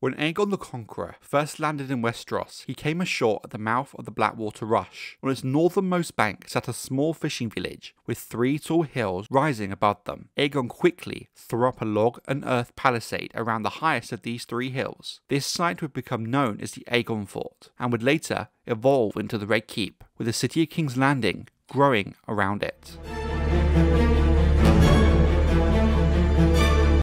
When Aegon the Conqueror first landed in Westeros, he came ashore at the mouth of the Blackwater Rush. On its northernmost bank sat a small fishing village with 3 tall hills rising above them. Aegon quickly threw up a log and earth palisade around the highest of these 3 hills. This site would become known as the Aegonfort, and would later evolve into the Red Keep, with the city of King's Landing growing around it.